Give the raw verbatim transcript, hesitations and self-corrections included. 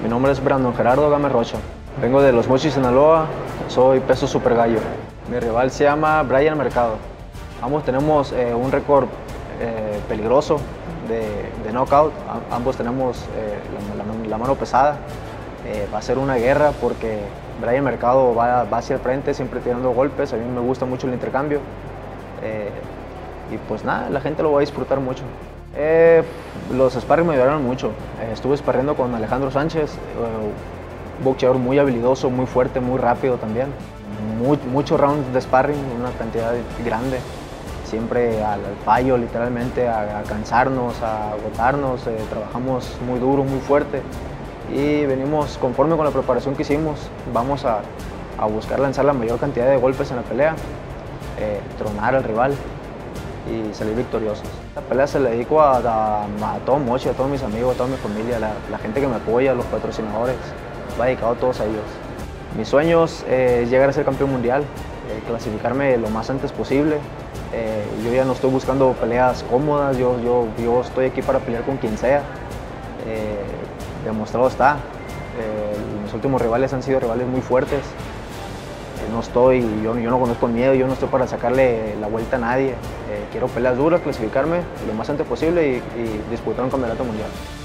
Mi nombre es Brandon Gerardo Gámez Rocha. Vengo de Los Mochis, Sinaloa. Soy peso super gallo. Mi rival se llama Brian Mercado. Ambos tenemos eh, un récord eh, peligroso de, de knockout. A, ambos tenemos eh, la, la, la mano pesada. Eh, va a ser una guerra porque Brian Mercado va, va hacia el frente, siempre tirando golpes. A mí me gusta mucho el intercambio. Eh, y pues nada, la gente lo va a disfrutar mucho. Eh, los sparring me ayudaron mucho. Eh, estuve sparriendo con Alejandro Sánchez, eh, boxeador muy habilidoso, muy fuerte, muy rápido también. Muy, muchos rounds de sparring, una cantidad grande. Siempre al, al fallo, literalmente, a, a cansarnos, a agotarnos. Eh, trabajamos muy duro, muy fuerte. Y venimos conforme con la preparación que hicimos. Vamos a, a buscar lanzar la mayor cantidad de golpes en la pelea, eh, tronar al rival y salir victoriosos. La pelea se la dedico a, a, a todo Mochi, a todos mis amigos, a toda mi familia, la, la gente que me apoya, los patrocinadores. Va dedicado a todos ellos. Mis sueños eh, es llegar a ser campeón mundial, eh, clasificarme lo más antes posible. Eh, yo ya no estoy buscando peleas cómodas, yo, yo, yo estoy aquí para pelear con quien sea. Eh, demostrado está. Eh, mis últimos rivales han sido rivales muy fuertes. No estoy, yo, yo no conozco el miedo, yo no estoy para sacarle la vuelta a nadie. Eh, quiero peleas duras, clasificarme lo más antes posible y, y disputar un campeonato mundial.